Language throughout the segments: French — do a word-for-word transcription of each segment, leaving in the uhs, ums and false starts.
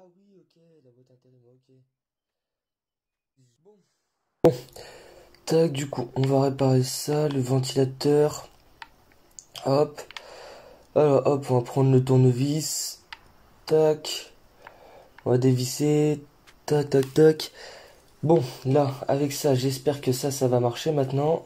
Ah oui, ok, la boîte intérim, ok. Bon. Tac, du coup, on va réparer ça, le ventilateur. Hop. Alors, hop, on va prendre le tournevis. Tac. On va dévisser. Tac, tac, tac. Bon, là, avec ça, j'espère que ça, ça va marcher maintenant.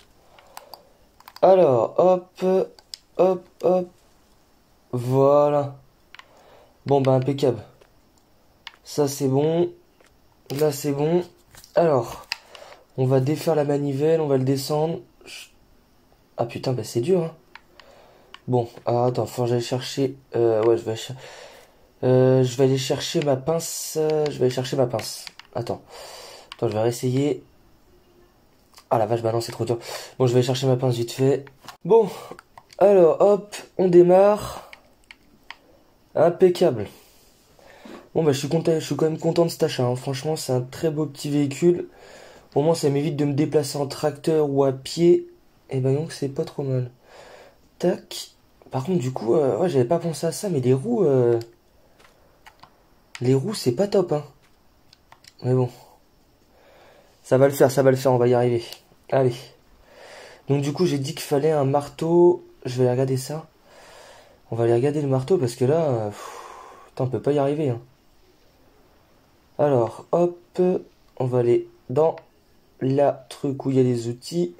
Alors, hop, hop, hop. Voilà. Bon, bah, impeccable. Ça, c'est bon. Là, c'est bon. Alors, on va défaire la manivelle, on va le descendre. Ah putain, bah c'est dur, hein. Bon, alors attends, faut que j'aille chercher... Euh, ouais, je vais, cher- euh, je vais aller chercher ma pince. euh, Je vais aller chercher ma pince. Attends. Attends, je vais réessayer. Ah la vache, bah non, c'est trop dur. Bon, je vais aller chercher ma pince vite fait. Bon, alors, hop, on démarre. Impeccable. Bon, bah je suis content, je suis quand même content de cet achat, hein. Franchement, c'est un très beau petit véhicule. Au moins, ça m'évite de me déplacer en tracteur ou à pied. Et ben donc, c'est pas trop mal. Tac. Par contre, du coup, euh, ouais, j'avais pas pensé à ça, mais les roues... euh, Les roues, c'est pas top, hein. Mais bon. Ça va le faire, ça va le faire, on va y arriver. Allez. Donc du coup, j'ai dit qu'il fallait un marteau. Je vais aller regarder ça. On va aller regarder le marteau parce que là... euh, pff, putain, on peut pas y arriver, hein. Alors, hop. On va aller dans la truc où il y a les outils.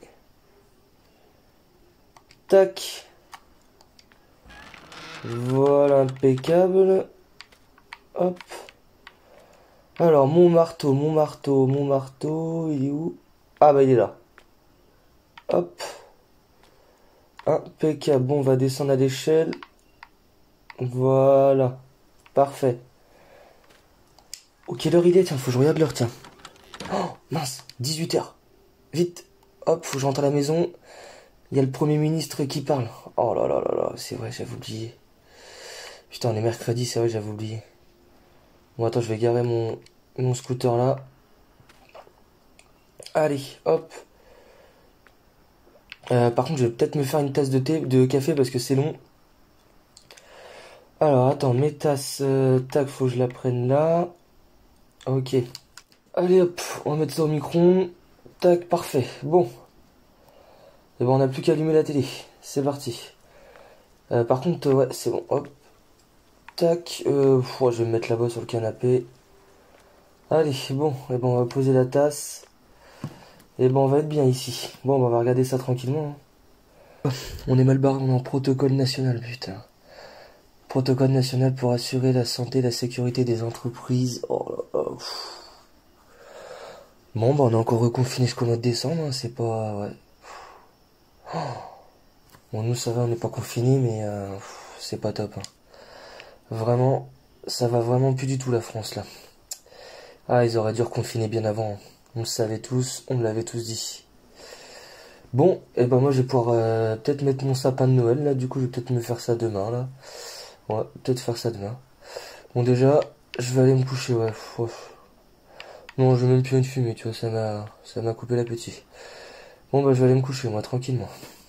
Tac. Voilà, impeccable. Hop. Alors, mon marteau, mon marteau, mon marteau, il est où? Ah bah il est là. Hop. Impeccable. Bon, on va descendre à l'échelle. Voilà. Parfait. Oh, quelle heure il est? Tiens, faut que je regarde l'heure, tiens. Oh, mince, dix-huit heures. Vite. Hop, faut que je rentre à la maison. Il y a le Premier ministre qui parle. Oh là là là là, c'est vrai, j'avais oublié. Putain, on est mercredi, c'est vrai, j'avais oublié. Bon, attends, je vais garer mon, mon scooter là. Allez, hop. Euh, par contre, je vais peut-être me faire une tasse de thé, de café parce que c'est long. Alors, attends, mes tasses, euh, tac, faut que je la prenne là. Ok. Allez, hop, on va mettre ça au micro-ondes. Tac, parfait. Bon. Et bon, on n'a plus qu'à allumer la télé. C'est parti. Euh, par contre, euh, ouais, c'est bon. Hop. Tac. Euh, pff, ouais, je vais me mettre là-bas sur le canapé. Allez, bon. Et bon, on va poser la tasse. Et bon, on va être bien ici. Bon, bah, on va regarder ça tranquillement, hein. On est mal barré, on est en protocole national, putain. Protocole national pour assurer la santé et la sécurité des entreprises. Oh là là. Pff. Bon, bah, on est encore reconfiné jusqu'au mois de décembre, hein. C'est pas... Ouais. Bon, nous, ça va, on n'est pas confiné, mais euh, pff, c'est pas top, hein. Vraiment, ça va vraiment plus du tout, la France, là. Ah, ils auraient dû reconfiner bien avant, hein. On le savait tous, on me l'avait tous dit. Bon, et ben moi je vais pouvoir euh, peut-être mettre mon sapin de Noël là, du coup je vais peut-être me faire ça demain là. Ouais, peut-être faire ça demain. Bon déjà, je vais aller me coucher, ouais. Ouf. Non, je vais même plus une fumée, tu vois, ça m'a ça m'a coupé l'appétit. Bon bah je vais aller me coucher moi tranquillement.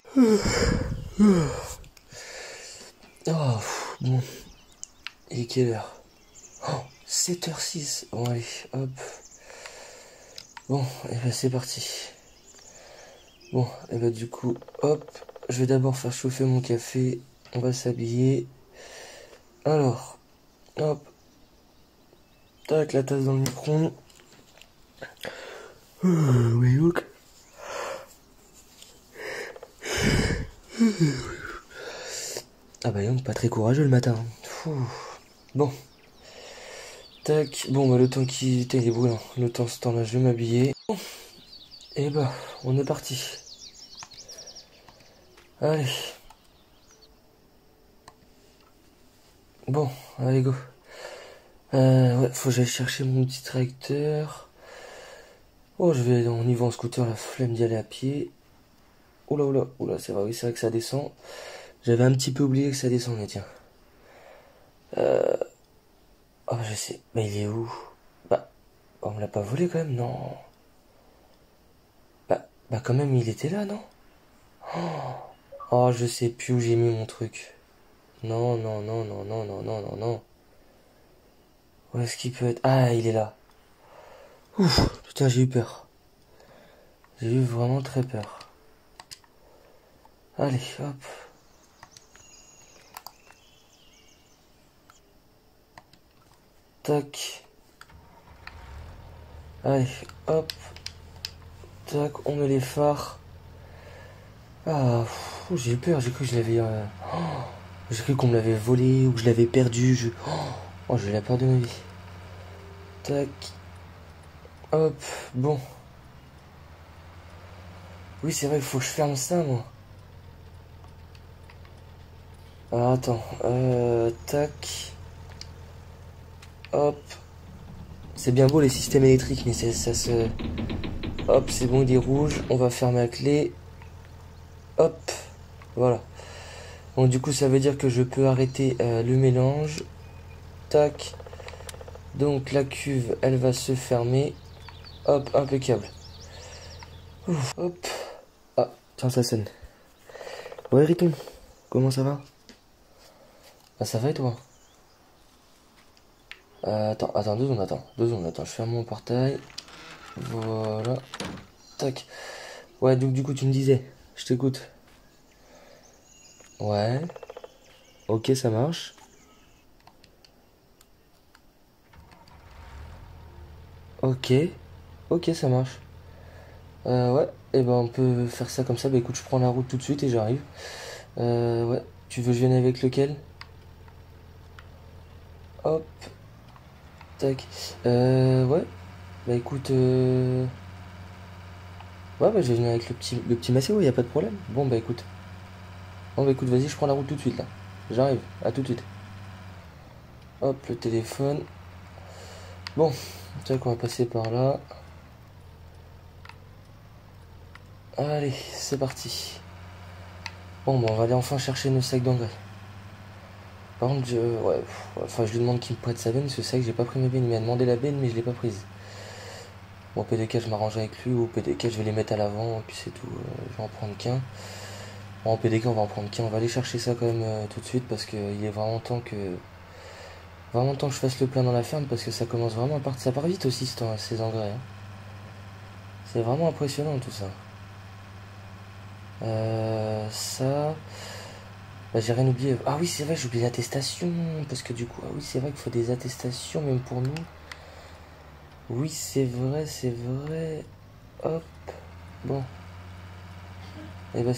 Oh, bon. Et quelle heure? Oh, sept heures six. Bon allez, hop. Bon, et ben c'est parti. Bon, et bah du coup, hop, je vais d'abord faire chauffer mon café, on va s'habiller. Alors, hop, tac, la tasse dans le micro-ondes. Oui, look. Ah bah non, pas très courageux le matin. Fou. Bon, tac, bon bah le temps qui était il est brûlant. Le temps ce temps-là, je vais m'habiller. Bon, et bah, on est parti. Allez. Bon, allez go. Euh, ouais, faut que j'aille chercher mon petit tracteur. Oh, je vais, on y va en scooter, la flemme d'y aller à pied. Oula, oula, oula, c'est vrai, oui, c'est vrai que ça descend. J'avais un petit peu oublié que ça descendait, tiens. Euh... Oh, je sais. Mais il est où? Bah, on me l'a pas volé quand même, non. Bah, bah quand même, il était là, non? Oh, je sais plus où j'ai mis mon truc. Non, non, non, non, non, non, non, non, non. Où est-ce qu'il peut être? Ah, il est là. Ouf, putain, j'ai eu peur. J'ai eu vraiment très peur. Allez, hop. Tac. Allez, hop. Tac, on met les phares. Ah, j'ai eu peur, j'ai cru que je l'avais... Euh... Oh, j'ai cru qu'on me l'avait volé ou que je l'avais perdu. Je... Oh, j'ai la peur de ma vie. Tac. Hop, bon. Oui, c'est vrai, il faut que je ferme ça, moi. Alors, attends. Euh, tac. Hop. C'est bien beau les systèmes électriques, mais ça se... Hop, c'est bon, il est rouge. On va fermer la clé. Hop. Voilà. Donc du coup, ça veut dire que je peux arrêter euh, le mélange. Tac. Donc la cuve, elle va se fermer. Hop, impeccable. Ouf, hop. Ah, tiens, ça sonne. Ouais, Riton, comment ça va? Ah, ça va et toi? euh, Attends, attends, deux secondes, attends. Deux secondes, attends, je ferme mon portail. Voilà. Tac. Ouais, donc du coup, tu me disais. Je t'écoute. Ouais. Ok, ça marche. Ok. Ok, ça marche. Euh, ouais. Et ben, on peut faire ça comme ça. Bah écoute, je prends la route tout de suite et j'arrive. Euh, ouais. Tu veux que je vienne avec lequel? Hop. Tac. Euh, ouais. Bah écoute, euh... ouais, bah je vais venir avec le petit, le petit Maceo, y a pas de problème. Bon, bah écoute. Bon, bah écoute, vas-y, je prends la route tout de suite, là. J'arrive, à tout de suite. Hop, le téléphone. Bon, tac, on va passer par là. Allez, c'est parti. Bon, bah on va aller enfin chercher nos sacs d'engrais. Par contre, je... Ouais, pff, enfin, je lui demande qu'il me prête sa benne, parce que c'est vrai que j'ai pas pris mes bennes. Il m'a demandé la benne, mais je l'ai pas prise. Bon, au P D K, je m'arrange avec lui, ou au P D K, je vais les mettre à l'avant, et puis c'est tout. Euh, je vais en prendre qu'un. Bon, en P D K, on va en prendre qu'un. On va aller chercher ça quand même euh, tout de suite, parce qu'il est vraiment temps que... Vraiment temps que je fasse le plein dans la ferme, parce que ça commence vraiment à partir... Ça part vite aussi, ces engrais. Hein. C'est vraiment impressionnant, tout ça. Euh... Ça... Bah, j'ai rien oublié. Ah oui, c'est vrai, j'ai oublié l'attestation. Parce que du coup, ah oui, c'est vrai qu'il faut des attestations, même pour nous. Oui, c'est vrai, c'est vrai. Hop. Bon. Et bah,